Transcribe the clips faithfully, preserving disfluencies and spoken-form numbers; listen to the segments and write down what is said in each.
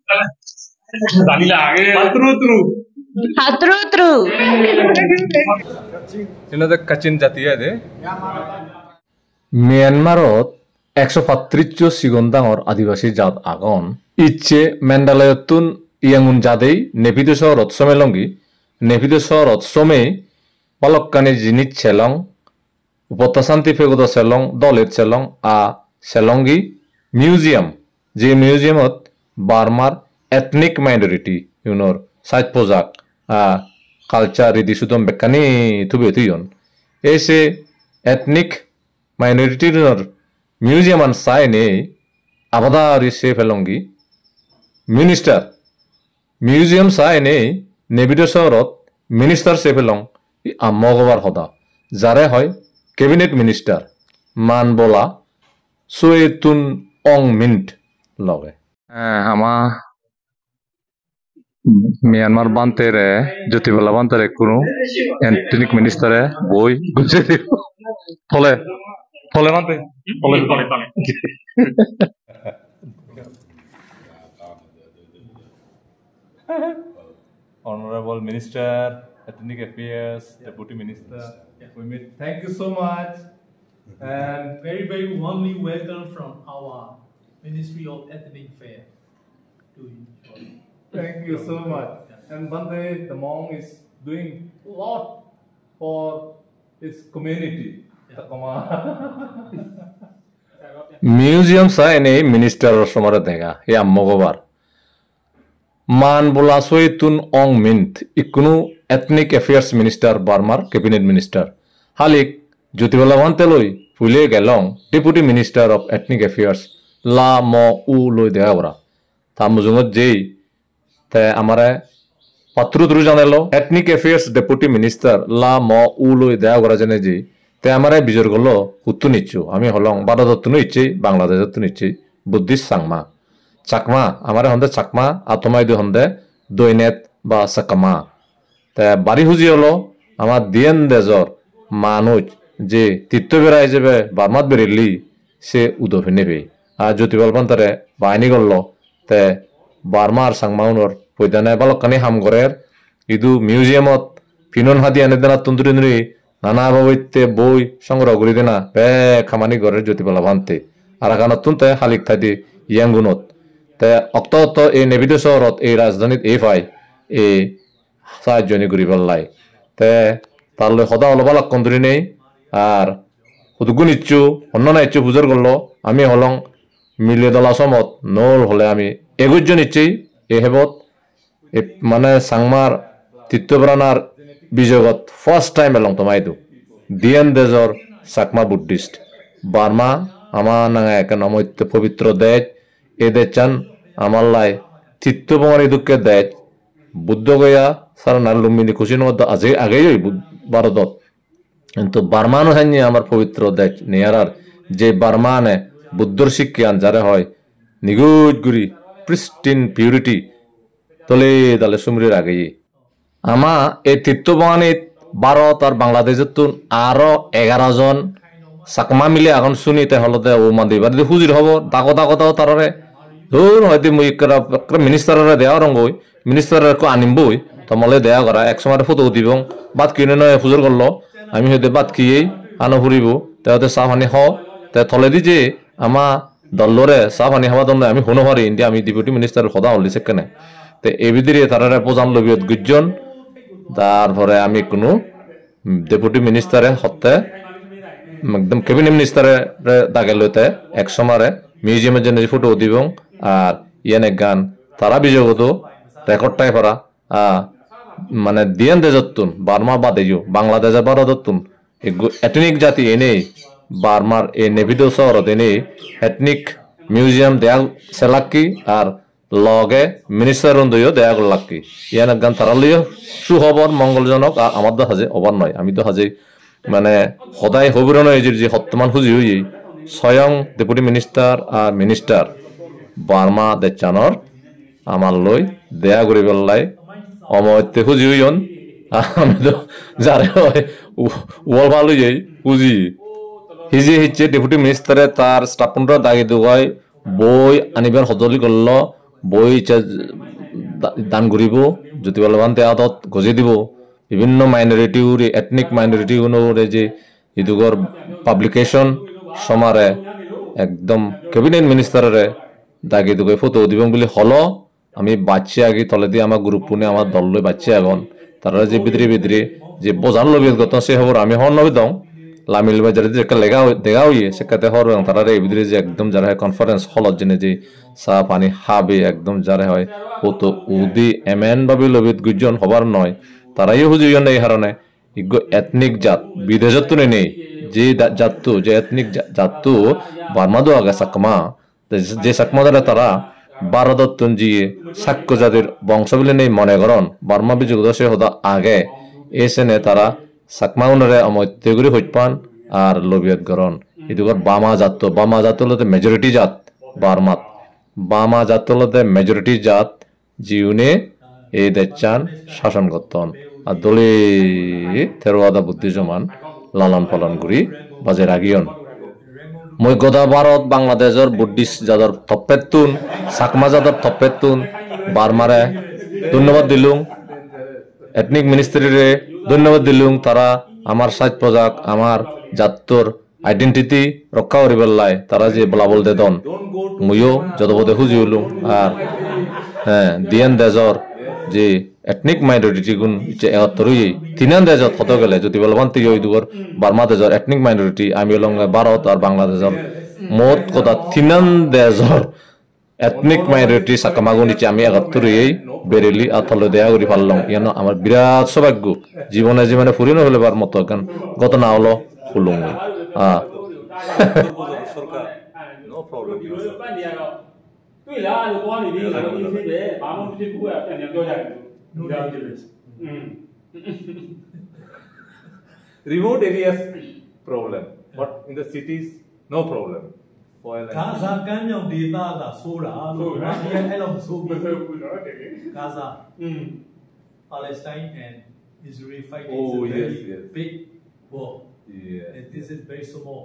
Hatrutru. Another Kachin Jatia de Myanmarot একশো পাত্রিশ সিগন্দা or আদিবাসী জাত আগন ইচ্ছে মেন্ডালয়তুন ইয়াঙ্গুন জাদেই নেপিদো শহরত সমেলঙ্গি নেপিদো শহরত সমে পালক্কানি জিনিস ছেলং উপত্যশান্তি ফেগদ সেলং দলের সেলং আ সেলঙ্গি মিউজিয়াম যে মিউজিয়ামত বার্মার এথনিক মাইনরিটি ইউনোর সাইজ পোজাক আ কালচার রীতি সুদম বেকানি থুবে তুইন এসে এথনিক মাইনরিটির মিউজিয়াম আন সাইনে আবাদারি সে ফেলঙ্গি মিনিস্টার মিউজিয়াম সাইনে নেবিড শহরত মিনিস্টার সে ফেলং মগবার হদা যারে হয় ক্যাবিনেট মিনিস্টার মান বলা সুয়েতুন অং মিন্ট লগে আমা মিয়ানমার বান্তেরে জ্যোতিবালা বান্তেরে কোনো এন্টনিক মিনিস্টারে বই গুছে দিব ফলে ফলে বান্তে ফলে ফলে ফলে Honorable Minister, Ethnic Affairs, Deputy Minister, we meet. Thank you so much. And very, very warmly welcome from our Ministry of Ethnic Affairs to you. Thank you so much. And Bande, the monk is doing a lot for his community. Museum sa ini minister somara denga ya mogobar man bola soitun ong mint ikunu ethnic affairs minister Burmar cabinet minister halik jyotibala wanteloi phule gelong deputy minister of ethnic affairs la mo u loi deawra tamujungot jei te amare patru dru janelo ethnic affairs deputy minister la mo u loi deawra jane jei te amare bijor golo uttu nichu ami holong badadottu nichi bangladeshottu nichi buddhist sangma Chakma আমারে হন্দে চাকমা আতমাই দু হন্দে দৈনেত বা সাকামা তে বাড়ি হুজি হলো আমার দিয়েন দেজর মানুষ যে তীর্থ বেড়াই যাবে বার্মাত বেরিলি সে উদফে নেবে আর জ্যোতিবাল পান্তারে বাহিনী করল তে বার্মার সাংমাউনর পৈদানে বালকানি হামগরের ইদু মিউজিয়ামত ফিনন হাদি আনে দেনা তুন্দুরি নুরি নানা ভাবে বই সংগ্রহ করি দেনা বে খামানি ঘরের জ্যোতিবালা ভান্তে আর গানত তুনতে হালিক থাদি ইয়াঙ্গুনত তে অক্ত অক্ত এই নেবিদ শহরত এই রাজধানীত এই পাই এই সাহায্যনি ঘুরি পেলাই তে তারলে সদা অলবালাক কন্দুরি নেই আর সুদগুণ ইচ্ছু অন্য না ইচ্ছু পুজোর করলো আমি হলং মিলিয়ে দলা সমত নল হলে আমি এগুজন ইচ্ছেই এ হেবত মানে সাংমার তীর্থপ্রাণার বিজগত ফার্স্ট টাইম এলং তোমাইতো দিয়েন দেজর চাকমা বুদ্ধিস্ট বার্মা আমার নাঙা একে নমৈত্য পবিত্র দেশ এদে চান আমার লাই চিত্ত বঙারি দুঃখে দেয় বুদ্ধ গয়া সারা নার লুম্বিনী খুশির মধ্যে আজে আগেই ভারতত কিন্তু বার্মানো হাইনি আমার পবিত্র দেশ নিয়ারার যে বার্মানে বুদ্ধর শিক্ষান যারা হয় নিগুজ গুরি প্রিস্টিন পিউরিটি তলে তালে সুমরির আগেই আমা এই তীর্থ বঙানিত ভারত আর বাংলাদেশের তুন আরো এগারো জন চাকমা মিলে এখন শুনিতে হলতে ও মান্দিবার হুজির হব দাগো দাগো দাও তারে ধর হয়তো মুই মিনিস্টারের দেওয়া রঙই মিনিস্টারের আনিমবই তোমালে দেয়া করা এক সময় ফটো দিব বাদ কিনে নয় হুজুর করলো আমি হয়তো বাদ কিয়েই আনো ফুরিব তাহলে চাহ পানি হ তে থলে দি যে আমা দলরে চাহ পানি হওয়া দল আমি শুনো পারি ইন্ডিয়া আমি ডেপুটি মিনিস্টারের সদা হলিছে কেনে তে এই ভিতরে তারা প্রজান লবিয়ত গুজন তারপরে আমি কোনো ডেপুটি মিনিস্টারে হতে একদম ক্যাবিনেট মিনিস্টারে দাগে লইতে এক সময় মিউজিয়ামের জন্য ফটো দিব আর ইয়ানে গান তারা বিজগত রেকর্ডটাই করা মানে দিয়েন দেজতুন বার্মা বাদেও বাংলাদেশের ভারততুন এথনিক জাতি এনেই বার্মার এই নেভিদ শহরত এনেই এথনিক মিউজিয়াম দেয়া সেলাক্কি আর লগে মিনিস্টার রন্দইও দেয়া করলাক্কি ইয়ানে গান তারা লইও সুখবর মঙ্গলজনক আর আমার তো হাজে অবার নয় আমি তো হাজে মানে সদায় হবির নয় যে বর্তমান হুজি হই স্বয়ং ডেপুটি মিনিস্টার আর মিনিস্টার বার্মা দেচানর আমার লই দেয়া করি পেলাই অময়তে হুজি হইন আমি তো যারে হয় ওয়াল ভালো যাই হুজি হিজি হিচ্ছে ডেপুটি মিনিস্টারে তার স্টাফনরা দাগি দুগাই বই আনিবার সজলি করল বই দান কৰিব যদি বলবান্তে আদত গজি দিব বিভিন্ন মাইনরিটি এথনিক মাইনরিটি গুণরে যে ইদুগর পাবলিকেশন সমারে একদম ক্যাবিনেট মিনিস্টারে দাগি দুগে ফটো দিব বলে হল আমি বাচ্চা আগে তলে দিয়ে আমার গ্রুপ পুনে আমার দল লই বাচ্চা এখন তারা যে বিদ্রি বিদ্রি যে বোঝার লবি গত সে খবর আমি হর নবি দং লামিল বাজার যে লেগা দেখা হইয়ে সেখাতে হর তারা এই বিদ্রি যে একদম যারা কনফারেন্স হলত জেনে যে চা পানি হাবে একদম যারা হয় ফটো উদি এমেন ভাবে লবিত গুজন হবার নয় তারাই হুজুর এই কারণে ইগো এথনিক জাত বিদেশত নেই যে জাতু যে এথনিক জাতু বার্মাদো আগে সাকমা যে সাকমা দ্বারা তারা ভারতত্তন জিয়ে সাক্ষ্য জাতির বংশ বলে নেই মনে করেন বার্মা বিযোগ সে হদা আগে এসেনে তারা সাকমা উনরে অমত্যগুড়ি হইপান আর লবিয়ত গরণ ইদুগর বামা জাত বামা জাত হলো মেজরিটি জাত বার্মাত বামা জাত হলো মেজরিটি জাত জিউনে এই দেচান শাসন করতন আর দলে থেরোয়াদা বুদ্ধি জমান লালন পালন করি বাজে রাগিয়ন মই গদা ভারত বাংলাদেশের বুদ্ধিস্ট যাদর থপ্পেতুন সাকমা যাদর থপ্পেতুন বার্মারে ধন্যবাদ দিলুম এথনিক মিনিস্ট্রিরে ধন্যবাদ দিলুম তারা আমার সাজ পোজাক আমার জাতর আইডেন্টিটি রক্ষা করিবার লাই তারা যে বলাবল দে দন মইও যতপদে খুঁজি হলুম আর হ্যাঁ দিয়ান দেজর যে এথনিক মাইনরিটি গুণ যে একাত্তরই তিনান দেজত কত গেলে যদি বলবান তুই ওই দুগর বার্মা দেজর এথনিক মাইনরিটি আমি হলাম ভারত আর বাংলাদেশের মোট কথা তিনান দেজর এথনিক মাইনরিটি সাকামাগুন নিচে আমি একাত্তরই বেরেলি আর থলে দেয়া করি পারলাম ইয়ান আমার বিরাট সৌভাগ্য জীবনে জীবনে ফুরিয়ে হলে বার মতো গান গত না হলো হুলুম ah remote areas problem, but in the cities no problem. Gaza kan yang data la sola, dia elok so Gaza, Palestine and Israel fighting Oh, is a very yes, yes. big war. Yeah. And this is very small.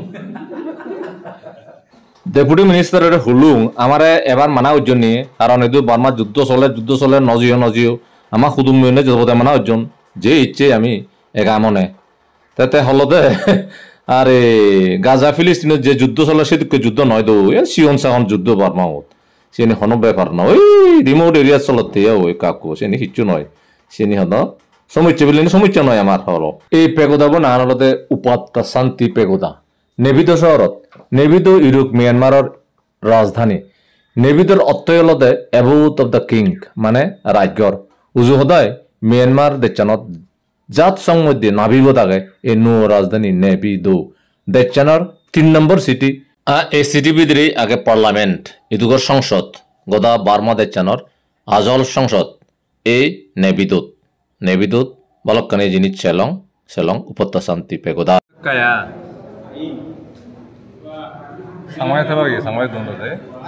Deputy মিনিস্টারের হুলুং আমারে এবার মানা উজ্জন নিয়ে কারণ এদু Burma যুদ্ধ চলে যুদ্ধ চলে নজিও নজিও আমার সুদুম মিনে যতপদে মানা উজ্জন যে ইচ্ছে আমি এগা মনে তাতে হলদে আরে গাজা ফিলিস্তিনের যে যুদ্ধ চলে সেদিকে যুদ্ধ নয় দো এ সিয়ন সাহন যুদ্ধ বার্মাত সেনি হন ব্যাপার নয় ওই রিমোট এরিয়া চলতে ওই কাকু সেনি কিচ্ছু নয় সেনি হদ সমস্যা বললেন সমস্যা নয় আমার হল এই পেগোদাবো না হলতে উপাত্তা শান্তি পেগোদা নেভিদ শহরত নেভিদ ইউরোপ মিয়ানমারের রাজধানী নেভিদর অর্থ হলতে এভুট অফ দ্য কিং মানে রাজ্যর উজু সদায় মিয়ানমার দেশানত জাত সংমধ্যে নাভিব থাকে এই নো রাজধানী নেভিদো দেশানোর তিন নম্বর সিটি এই সিটি ভিতরে আগে পার্লামেন্ট ইদুগর সংসদ গদা বার্মা দেশানোর আজল সংসদ এই নেভিদোত নেভিদোত বালকানি জিনিস সেলং সেলং উপত্যা শান্তি পেগোদা Kaya. 상황에 대박이에요. 상황에 돈도돼.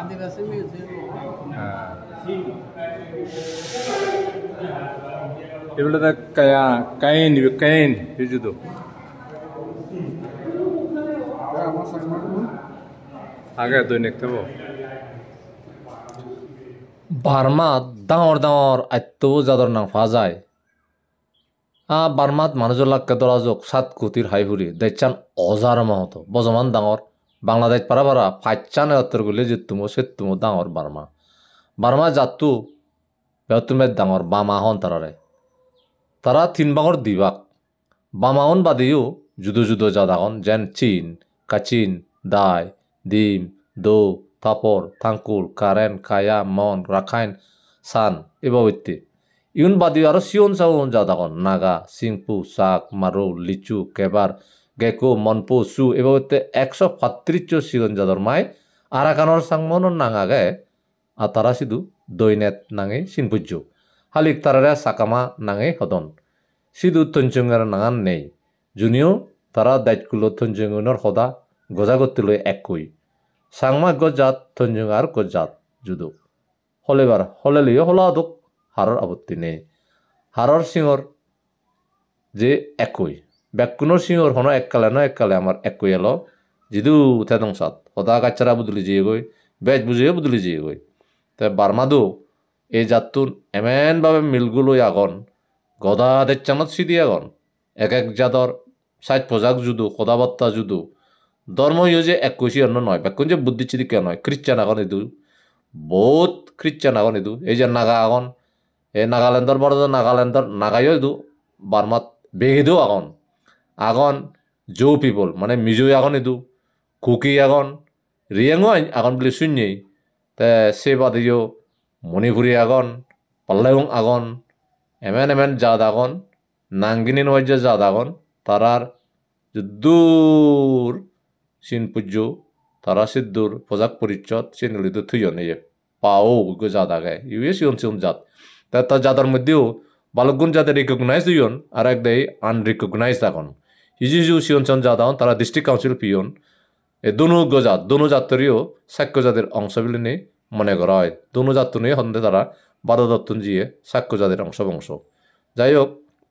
이블라다 kaya kain kain 유주도. আগে তো নেকতে বো বার্মাত ডাঙর ডাঙর আত্য যাদর নাং ফা যায় আ বার্মাত মানুষের লাখকে দরাজক সাত কোটির হাই হুরি দেখছান অজার মহত বজমান ডাঙর বাংলাদেশ পারা পারা ফাইচান এত্তর গুলি জিতুমো সেতুমো ডাঙর বার্মা বার্মা জাতু বেতুমের ডাঙর বামা হন তারারে তারা তিন বাঙর দিবাক বামাহন বাদিও যুদো যুদো জাদাগন যেন চীন কাচিন দায় ডিম দো থাপর থাঙ্কুল কারেন কায়া মন রাখাইন সান এবাবত্যি ইউন বাদি আরো সিয়ন সাউন জাদাগন নাগা সিংপু সাক মারো লিচু কেবার গেকো মনপো সু এবাবত্যে একশো ফাত্রিশ সিগন জাদর মাই আরাকানর সাংমনর নাঙাগে আর তারা শুধু দৈনেত নাঙে সিনপুজ্য হালিক তারারে সাকামা নাঙে হদন সিধু তঞ্চঙ্গার নাঙান নেই যুনিও তারা দায়িত্বগুলো তঞ্চঙ্গনের সদা গজাগতি লৈ একই সাংমা গজাত তঞ্চঙ্গার গজাত যুদু হলেবার হলে লিয়ে হলাদক হারর আপত্তি নেই হারর সিংহর যে একই ব্যাকুণর সিংহর হন এককালে ন এককালে আমার একই এলো যদু থেদংসাত সদা কাচ্চারা বুদলি যেয়ে গই বেজ বুঝিয়ে বুদলি যেয়ে গই তে বার্মাদু এই জাতুন এমন ভাবে মিলগুলো আগন গদা দেচানত সিদি আগন এক এক জাতর সাইজ পোজাক যুদু কথাবার্তা যুদু ধর্ম ইয়ে যে একৈশি অন্য নয় বেকুন যে বুদ্ধিচ্ছিদি কে নয় খ্রিস্টান আগন এদু বহুত খ্রিস্টান আগন এদু এই যে নাগা আগন এই নাগাল্যান্ডর বড় নাগাল্যান্ডর নাগাইও এদু বার্মাত বেগেদু আগন আগন জো পিপল মানে মিজো আগন এদু কুকি আগন রিয়াংও আগন বলে শুনছেই তে সে বাদেও মণিপুরি আগন পাল্লাইং আগন এমেন এমেন জাত আগন নাঙ্গিনী নয় যে জাত আগন তারার দূর সিন পুজো তারা সিদ্ধুর পোজাক পরিচ্ছদ সিনগুলিতে থুইন এই পাও জাত আগে ইউএ সিয়ন সিয়ন জাত তা তার জাতার মধ্যেও বালকগুণ যাতে রিকগনাইজ হইন আর এক দেয় আনরিকগনাইজ আগন হিজু হিজু সিয়ন সিয়ন জাত আগন তারা ডিস্ট্রিক্ট কাউন্সিল পিয়ন এই দোনো জাত দোনো জাতরিও সাক্ষ্য জাতের অংশ বলে নেই মনে করা হয় দোনো জাত নিয়ে হন্দে তারা বারো দত্তন জিয়ে সাক্ষ্য জাতের অংশ বংশ যাই হোক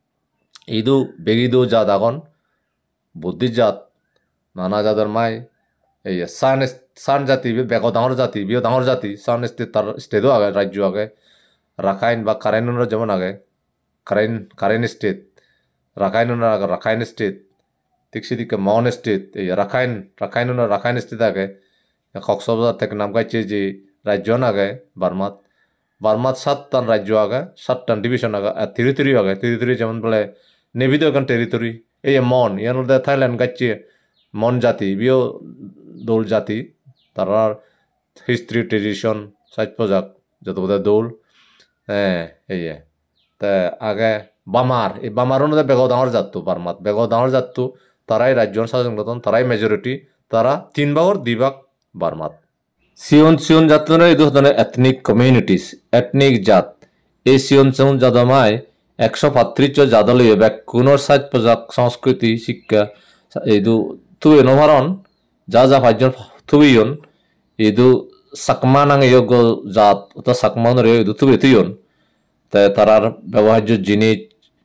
ইদু বেগিদু জাত আগন বুদ্ধি জাত নানা জাতের মাই এই সান সান জাতি বেগ ডাঙর জাতি বিও ডাঙর জাতি সান স্টেট তার স্টেটও আগে রাজ্য আগে রাখাইন বা কারাইনুনরা যেমন আগে কারাইন কারাইন স্টেট রাখাইনুনরা আগে রাখাইন স্টেট ঠিক সেদিকে মাউন স্টেট এই রাখাইন রাখাইনুনরা রাখাইন স্টেট আগে কক্সবাজার থেকে নাম গাইছে যে রাজ্য আগে বার্মাত বার্মাত সাতটান রাজ্য আগে সাতটান ডিভিশন আগে আর টেরিটরি আগে টেরিটরি যেমন বলে নেভিদ এখন টেরিটরি এই মন ইয়ার মধ্যে থাইল্যান্ড গাইছে মন জাতি বিও দোল জাতি তারার হিস্ট্রি ট্রেডিশন সাজ পোজাক যত বোধ দোল হ্যাঁ এই তা আগে বামার এই বামারও মধ্যে বেগ ডাঙর জাততো বার্মাত বেগ ডাঙর জাততো তারাই রাজ্য শাসন করতেন তারাই মেজরিটি তারা তিন ভাগর দুই ভাগ বার্মাত সিয়ন সিয়ন জাতনের এই ধরনের এথনিক কমিউনিটিস এথনিক জাত এই সিয়ন সিয়ন জাদমায় একশো পাত্রিশ জাদলীয় ব্যাকুণর সাজ পোজাক সংস্কৃতি শিক্ষা এই দু তুই নভারণ যা যা ভাজ্য থুইয়ন ইদু সাকমা নাং যোগ্য জাত অর্থাৎ সাকমা ইদু থুবে তুইয়ন তাই তারার ব্যবহার্য জিনিস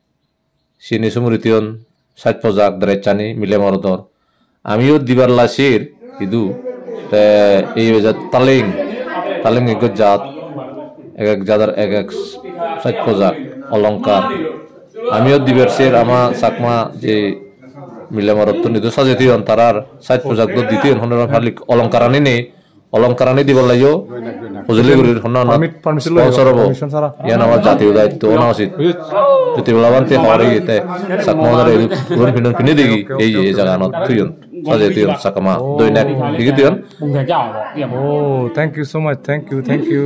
সিনি সুমৃতিয়ন সাজ পোজাক দ্রেচানি মিলে মরদর আমিও দিবার লাসির ইদু এই তালিং তালিং এক জাত এক এক জাতার এক এক সাজ পোজাক অলংকার আমিও দিবার সের আমা সাকমা যে মিলে মরত্ব নিদু সাজেতিয়ন তারার সাজ পোজাক দ্বিতীয় হনর ফালিক অলংকারানি নেই অলংকারানি দিব লাইও ফজলি গুরির হন স্পন্সর হবো ইয়ান আমার জাতীয় দায়িত্ব না উচিত যদি বলাবান্তে হওয়ার ইতে সাকমাদারে পুরন ফিনন ফিনে দেখি এই এই জায়গা নত তুইন সাজেতিয়ন সাকমা দৈনাক দিগি দিয়ন ও thank you so much thank you thank you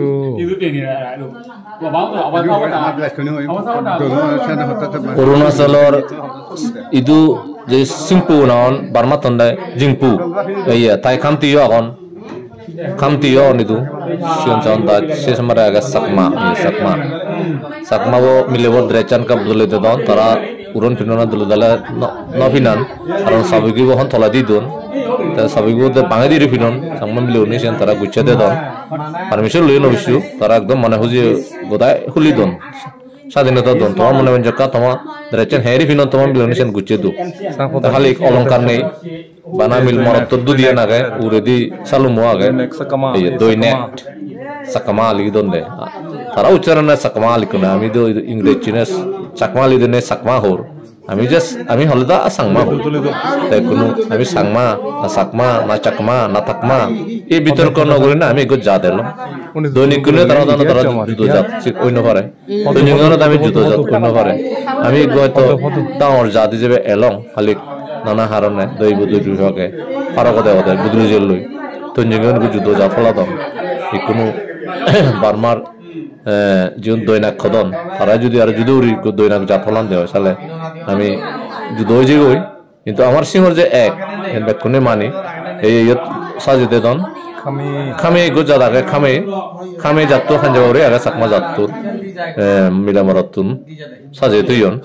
অরুণাচলৰ ইদু যে সিম্পু নান বার্মা তন্ডাই জিংপু এই তাই খামতিও আগন খামতিও নিদু সিয়ন চান্দা শেষ মারে আগে সাকমা এই সাকমা সাকমাবো মিলেবো দ্রেচান কাপ দলে দন তারা উরন ফিননা দলে দলে নফিনান কারণ সাবিগি বহন তলা দি দন তা সাবিগো দে বাঙে দি ফিনন সাকমা মিলে উনি সেন তারা গুচ্ছা দে দন পারমিশন লই নবিসু তারা একদম মনে হুজি গোদায় হুলি দন স্বাধীনতা দন তোমার মনে মনে জাকা তোমার দ্রেচান হেরি ফিনন তোমার মিলে উনি সেন গুচ্ছে দু খালি অলংকার নেই বানা মিল মরত দু দিয়ে নাগে উরেদি সালুমো আগে এই দই নেট সাকমা আলি দন দে তারা উচ্চারণ সাকমা আলি কোনা আমি তো ইংরেজি চিনেস সাকমা আলি দনে সাকমা হোর আমি জাস্ট আমি হলে দা সাংমা হোর তাই কোনো আমি সাংমা না সাকমা না চাকমা না তাকমা এই বিতর্ক নগরী না আমি এগো যা দিল দৈনিক কোনো তারা তারা তারা জুতো জাত অন্য পারে দৈনিক আমি জুতো জাত অন্য পারে আমি হয়তো ডাঙর জাত হিসেবে এলং খালি নানা হারণে দৈব দৈব বিভাগে ফারকতে ওদের বুদুলি জেল লই তঞ্জিগন যুদ্ধ যা ফলা দম কোনো বার্মার জীবন দৈনাক খদন তারা যদি আর যুদ্ধ দৈনাক যা ফলান দেওয়া সালে আমি যুদ্ধ হয়ে যাই কিন্তু আমার সিংহর যে এক কোনে মানি এই সাজিতে দন খামে গোজা দাগে খামে খামে যাত্তো খানজাবরে আগে সাকমা যাত্তো মিলামরাতুন সাজে তুইয়ন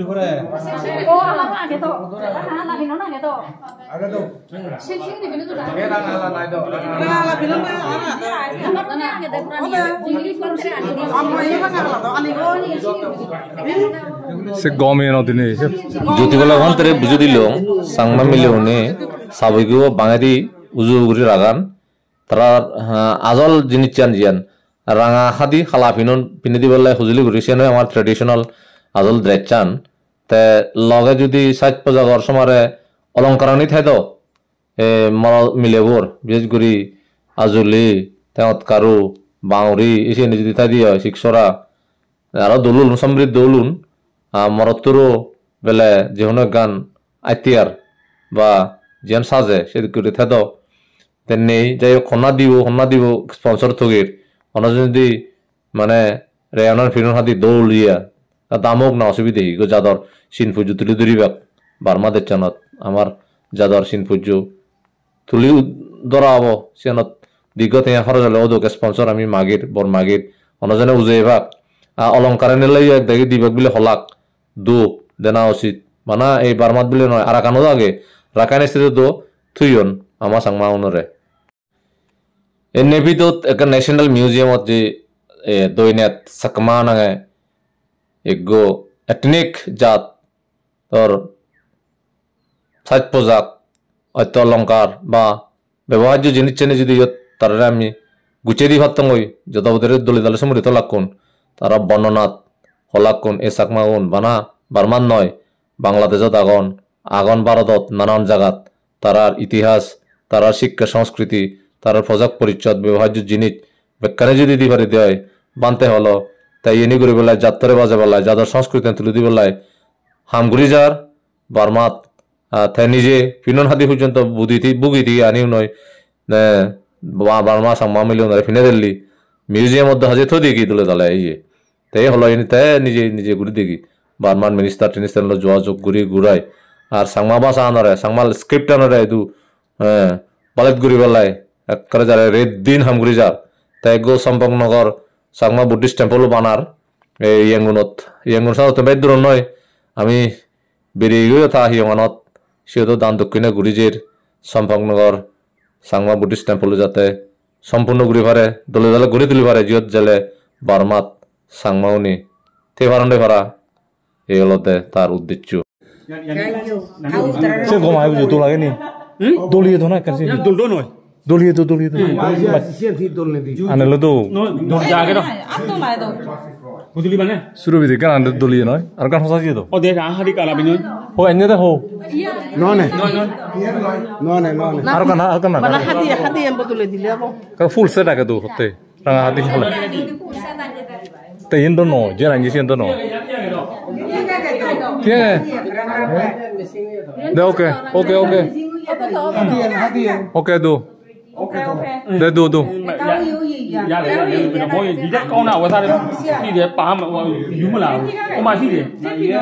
সে গমে নদিনে জ্যোতিবলা ঘন্টারে বুঝে দিল সাংমা মিলেউনে সাবৈগো বাঙালি উজু উগুরি রাগান তারা আজল জিনিস চান জিয়ান রাঙা হাদি খালা পিনন পিনে দিবলে হুজুলি ঘুরিছে নয় আমার ট্রেডিশনাল আজল ড্রেচান তে লগে যদি সাজ পোজাগর সমারে অলংকারণী থাই তো এ মর মিলেবর বিশেষ করে আজলি তেত কারু বাউরি এসে যদি তাই দিয়ে শিক্ষরা আরো দলুন সমৃদ্ধ দলুন মরত্তরও বেলে যেহনো গান আইতিয়ার বা যেন সাজে সে করে থাই তো তেমনি যাই হোক হন্না দিব হন্না দিব স্পন্সর থগির অন্য যদি মানে রেয়নার ফিরন হাতি দৌলিয়া দামক না অসুবিধে গো যাদর সিন পুজো তুলি ধরিবাক বার্মা দেচানত আমার যাদর সিন পুজো তুলি ধরা হব সিয়ানত দিগত এ খরচ হলে ওদকে স্পন্সর আমি মাগির বর মাগির অন্যজনে উজাইবাক অলংকারে নিলে দেখি দিবাক বলে হলাক দো দেনা উচিত মানা এই বার্মাত বলে নয় আর কানো আগে রাখাইন স্থিতি দো থুইন আমার সাংমা উনরে এই নেভিদত একটা ন্যাশনাল মিউজিয়ামত যে দৈনাত সাকমা নাঙে এগো এথনিক জাত তোর সাজ পোজাক অত্য অলংকার বা ব্যবহার্য জিনিস চেনে যদি তারা আমি গুছিয়ে দি ভাবতাম ওই যত ওদের দলি দলের সময় লাগুন তারা বর্ণনাথ হলাকুন এ সাকমা গুন বানা বার্মান নয় বাংলাদেশত আগন আগন ভারতত নানান জায়গাত তারার ইতিহাস তারার শিক্ষা সংস্কৃতি তারার পোজাক পরিচ্ছদ ব্যবহার্য জিনিস ব্যাখ্যানে যদি দি পারি দেয় বানতে হলো তাই এনি করে বেলায় যাত্রে বাজে বেলায় যাদের সংস্কৃতি তুলে দি বেলায় হামগুড়ি যার বার্মাত তাই নিজে ফিনন হাতি পর্যন্ত বুদিতি বুগিতি আনিও নয় বার্মা সাম্মা মিলিও নয় ফিনে দিল্লি মিউজিয়াম মধ্যে হাজির থো দেখি তুলে তালে ইয়ে তাই হলো এনে তাই নিজে নিজে ঘুরি দেখি বার্মান মিনিস্টার টিনিস্টার যোগাযোগ ঘুরি ঘুরাই আর সাংমা বাসা আনরে সাংমা স্ক্রিপ্ট আনরে দু হ্যাঁ বালেত ঘুরি বেলায় একবারে যারে রেত দিন হামগুড়ি যার তাই গো সম্পকনগর সাংমা বুদ্ধিস্ট টেম্পলও বানার এই ইয়াঙ্গুনত ইয়াঙ্গুন সাথে তো বেদ দূর নয় আমি বেরিয়ে গিয়েও থা হিয়মানত সেও দান দক্ষিণে ঘুরিজের সম্পকনগর সাংমা বুদ্ধিস্ট টেম্পল যাতে সম্পূর্ণ ঘুরি পারে দলে দলে ঘুরি তুলি পারে জিয়ত জেলে বার্মাত সাংমাউনি তে পারন্ডে পারা এই হলতে তার উদ্দেশ্য সে গমাই বুঝো তো লাগে নি দলিয়ে তো না কাছে দুলটো নয় দলিয়ে তো দলিয়ে তো আনলে তো দল জাগে না বুঝলি মানে শুরু বিদে গান আনলে দলিয়ে নয় আর গান হসা দিয়ে তো ও দেখ আহারি কালা বিনয় ও এনে দে হো ননে নয় নয় ননে ননে আর গান আর গান মানে হাতি হাতি এমন তুলে দিলে আবো কার ফুল সেট আগে তো হতে রাঙা হাতি হলে তে ইন তো নো যে রাঙ্গি সেন তো নো ঠিক আছে দে ওকে ওকে ওকে ওকে দো দে দো দো ရတယ်လေဘောဒီတက်ကောင်းတာဝယ်စားတယ်ပြီတယ်ပါမယူမလားဟိုမှာရှိတယ်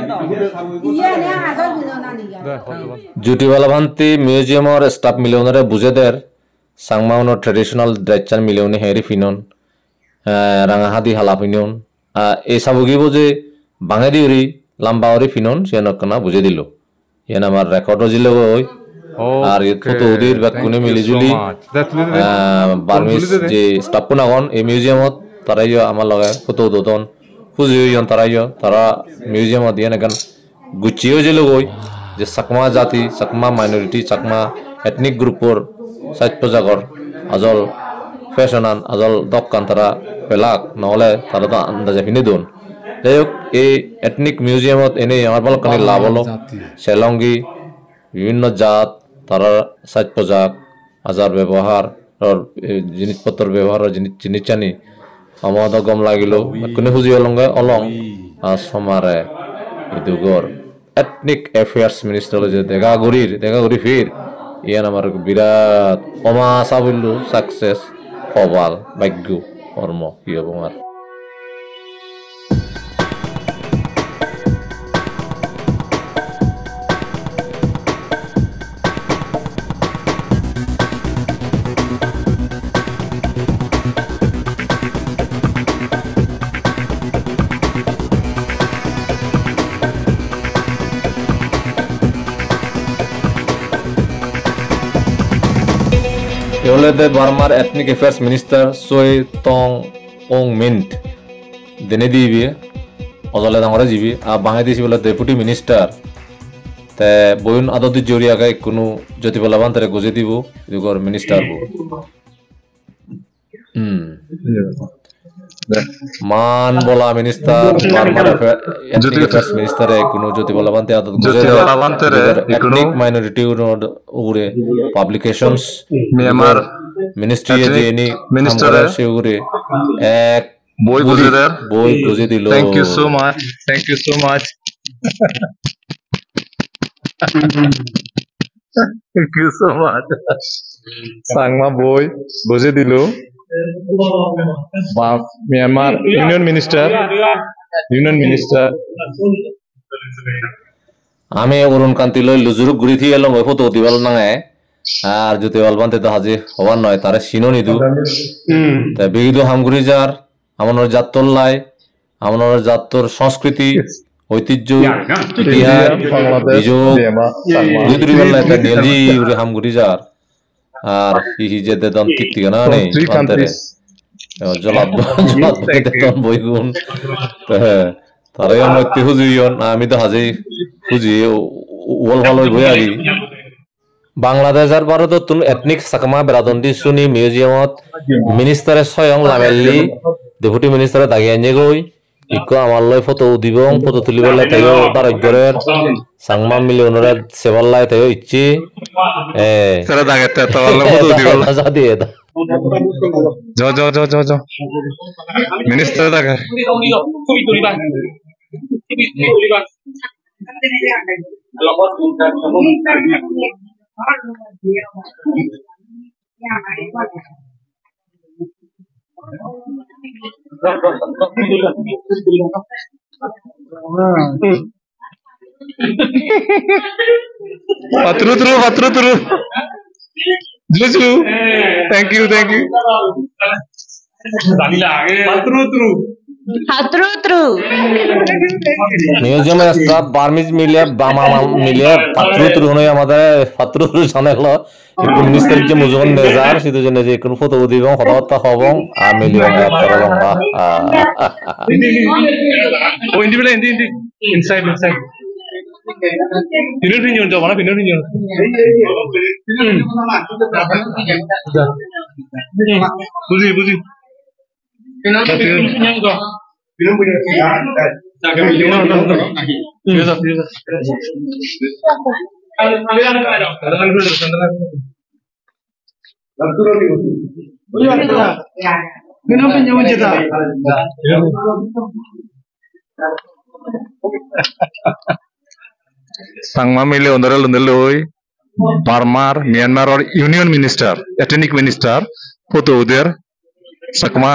জুটিওয়ালা ভান্তি মিউজিয়ামর স্টাফ মিলিয়নরে বুঝেদের সাংমাউনো ট্রেডিশনাল ড্রেচার মিলিয়নে হেরি ফিনন রাঙাহাদি হালা ফিনন এই সাবুগিব যে বাঙালি উরি লাম্বাওরি ফিনন সে নকনা বুঝে দিল ইয়ান আমার রেকর্ডও জিলে ওই আর ফটো উদির ব্যাকুনে মিলিজুলি বার্মিস যে স্টাফ নাগন এই মিউজিয়ামত তারাইও আমার লগে ফটো উদন খুঁজিও তারাইও তারা মিউজিয়ামত দিয়ে নাগান গুচিও যে লগই যে চাকমা জাতি চাকমা মাইনরিটি চাকমা এথনিক গ্রুপর সাজ পোজাগর আজল ফ্যাশনান আজল দকান তারা পেলাক নহলে তারা তো আন্দাজে ফিনে দন যাই হোক এই এথনিক মিউজিয়ামত এনেই আমার বালকানি লাভ হলো সেলঙ্গি বিভিন্ন জাত তারা সাজ পোজাক আজার ব্যবহার জিনিসপত্র ব্যবহার জিনিস জিনিস জানি আমার গম লাগিল কোনে খুঁজি অলঙ্গে অলং আর সমারে ইদুগর এথনিক অ্যাফেয়ার্স মিনিস্টার যে দেখা ঘুরির দেখা ঘুরি ফির ইয়ান আমার বিরাট অমাশা বললো সাকসেস সবাল ভাগ্য কর্ম কি হব আমার Yolede Barmar Ethnic Affairs Minister Soy Tong Ong Mint Dene dibi Ozole dangore jibi a Bangladeshi bola Deputy Minister te boyun adodi joriya ga ikunu joti bolaban tare goje dibo idugor minister bo hmm মান বলা minister বার্মার ethnic affairs minister কোনো জ্যোতি বলবান্তে আদত জ্যোতি বলবান্তেরে ethnic minority উরে পাবলিকেশনস মিয়ানমার মিনিস্ট্রি যে এনি মিনিস্টার সে উরে এক বই বুঝে দেয় বই বুঝে দিল thank you so much thank you so much thank you so much সাংমা বই বুঝে দিল Myanmar union minister union minister আমি অরুণ কান্তি লই লুজুরুক ঘুরি থি এলং ওই ফটো দিবাল নাঙে আর যদি বলবান্তে তো হাজি হওয়ার নয় তারে সিনো নিদু তা বিহিদু হামগুড়ি যার আমনের জাতর লাই আমনের জাতর সংস্কৃতি ঐতিহ্য ইতিহাস বিযোগ দুই বেলা একটা নেলজি উরে হামগুড়ি যার আর হি যে দেদন টিকটি না নেই আন্তরে জলাব জলাব দেদন বইগুন তারে মধ্যে হুজিয়ন আমি তো হাজি হুজি ওল ভালো বই আগি বাংলাদেশ আর ভারতত তুন এথনিক সাকমা বেরাদন্দি সুনি মিউজিয়ামত মিনিস্টারে স্বয়ং লামেলি ডেপুটি মিনিস্টারে দাগি আনিয়ে গই ইকো আমার লয় ফটো দিবং ফটো তুলিবলে তাইও দারজ্ঞরের সাংমা মিলিয়নরে সেবাল্লাই তাইও ইচ্ছি এ সারা দাগাতে তো আল্লাহ ফটো দিবল যা দিয়ে দা জ জ জ জ জ মিনিস্টার দাগা ছবি তুলিবা ছবি তুলিবা Patru tru, patru tru. Juju. Thank you, thank you. Patru tru. Patru tru. মিউজিয়ামে স্টাফ বার্মিজ মিলিয়ে বামা মিলিয়ে পাত্রু তরু হনে আমাদের পাত্রু তরু জানে হলো কোন মিনিস্টার যে মুজুন নেজার সিধু জেনে যে কোন ফটো দিবং হঠাৎ হবং আ মিলিয়ন তারা লম্বা Oh, indi bela indi indi. Inside, inside. Pinur pinur jawab mana pinur pinur. Buzi buzi. Pinur pinur jawab. Pinur pinur. Jaga pinur pinur. Biasa biasa. Ada ada ada. Ada ada ada. Lalu lagi. Oh ya ada. Pinur pinur jeda. Sangma mile ondaral ondarloi Barmar Myanmar or Union Minister Ethnic Minister foto uder sakma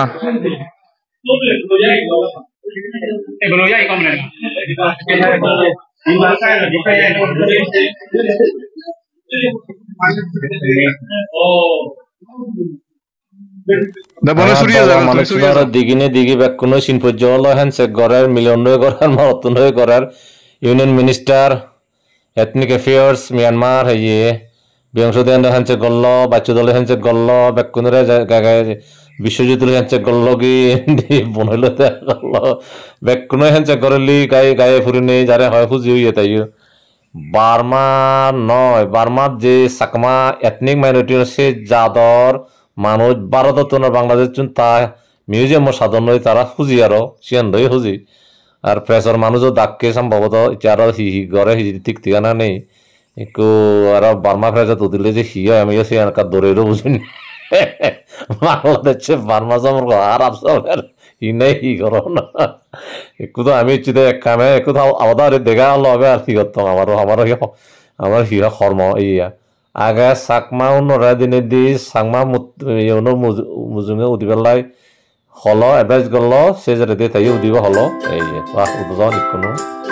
মানুষের দিগিনে দিগি বেকুনো সিনপর্যল হ্যান্সে গড়ের million গড়ের মরতন গড়ের union minister ethnic affairs Myanmar হইয়ে বিংশদেন হ্যান্সে গল্ল বাচ্চুদল হ্যান্সে গল্ল বেকুনরে গাগায় বিশ্বজিৎ হ্যান্সে গল্ল গি বনইল গল্ল বেকুনো হ্যান্সে গড়লি গায়ে গায়ে ফুরিনে যারে হয় খুঁজি হইয়ে তাই বার্মা নয় বার্মার যে সাকমা এথনিক মাইনরিটি সে যাদর মানুষ ভারত বাংলাদেশ তা মিউজিয়াম সাধন তারা খুঁজি আরো সিয়ান দই খুঁজি আর প্রেসর মানুষও ডাককে সম্ভবত আর হি হি ঘরে হি ঠিক ঠিকানা নেই একটু আর বার্মা ফ্রেজা তো দিলে যে হি হয় আমি সে এনকার দৌড়েরও বুঝিনি বাংলাদেশে বার্মা জমর আর আফসার হি নেই হি করো না একটু তো আমি ইচ্ছিত এক কামে একটু আলাদা দেখা হলো হবে আর কি করতাম আমারও আমারও আমার হি কর্ম ইয়া আগে সাকমা উন্নরা দিনে দি সাকমা মুজুঙে উদিবেলাই হলো এডভাইস করলো সে যাতে দিয়ে তাই উদিব হলো এই যে বাহ উদ্বোধন ইকোনো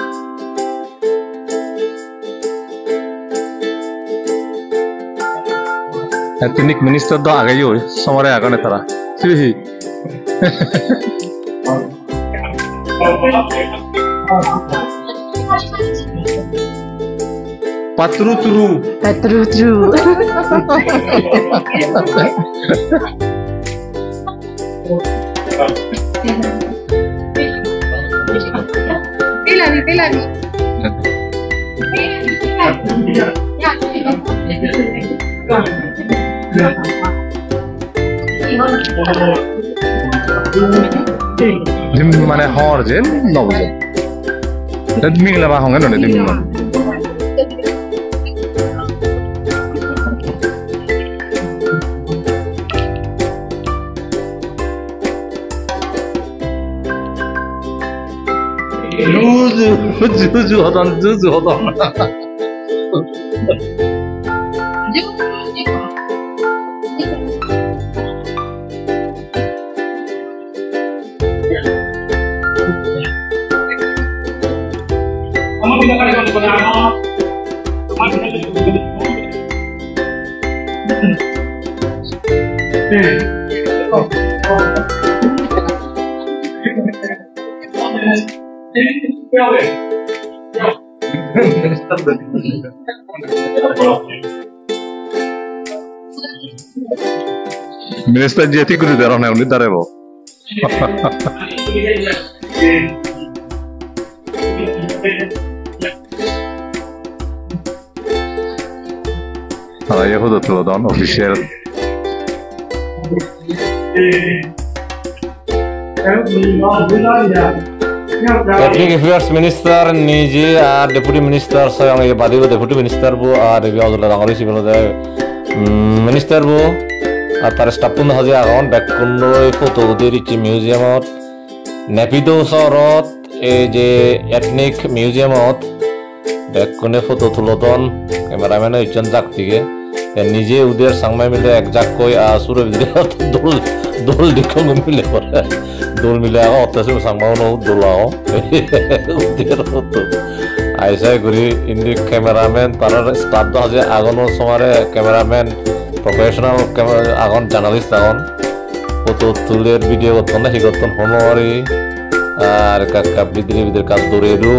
Ethnic Minister do agayo somare agane tara sihi Patru tru Patru tru. Pilani pilani. Ya. dim mane hor je no je dat ming la ba hong no dim ma Juju, juju hoton, juju hoton. Kamu bisa kali kau punya anak, kamu bisa juga. Minister jeti kudu darah na undi darebo. Ada ya kudu tuh don official. Ethnic Affairs Minister nije আর Deputy Minister sayang ye badibo Deputy Minister bu আর বিয়া হল ডাঙরি সিবিল দে Minister bu আর তার staff তুন হাজে আগন ব্যাককুন্ডই photo দেরিচি মিউজিয়ামত Naypyidaw শহরত এই যে ethnic মিউজিয়ামত ব্যাককুনে photo তুলতন cameraman ইজন জাকতিকে নিজে উদের সাংমাই মিলে এক জাক কই আসুরে ভিডিও দোল দোল দেখো মিলে পরে দোল মিলে আগো অত্যাসে সাংমাও ন দোলাও উদের ফটো আইসাই গুরি ইন্ডি ক্যামেরাম্যান তার স্টাফ দো হাজে আগনো সমারে ক্যামেরাম্যান প্রফেশনাল ক্যামেরা আগন জার্নালিস্ট আগন ফটো তুলের ভিডিও করতন হি করতন হনওয়ারি আর কাকা বিদ্রি বিদ্রি কাজ দৌড়েরু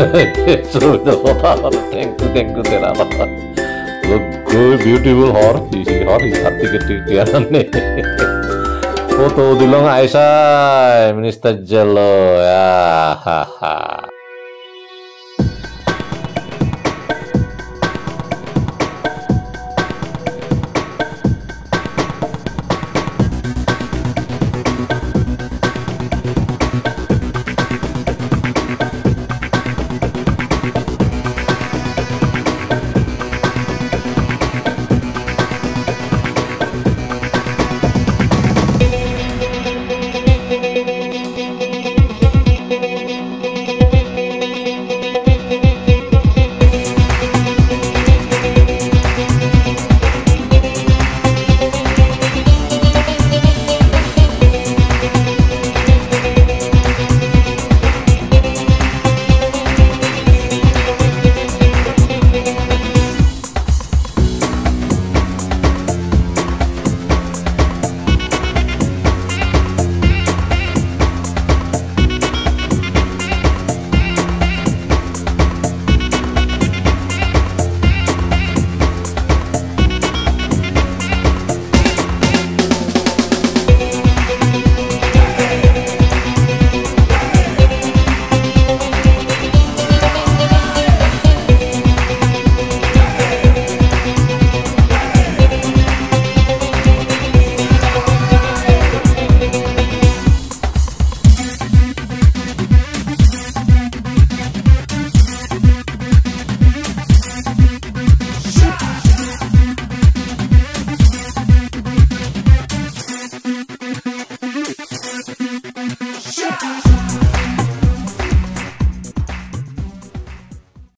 থ্যাংক ইউ থ্যাংক ইউ তেরা look good beautiful hor isi hor is hati ketik dia nih foto dilong Aisyah Minister Jello ya haha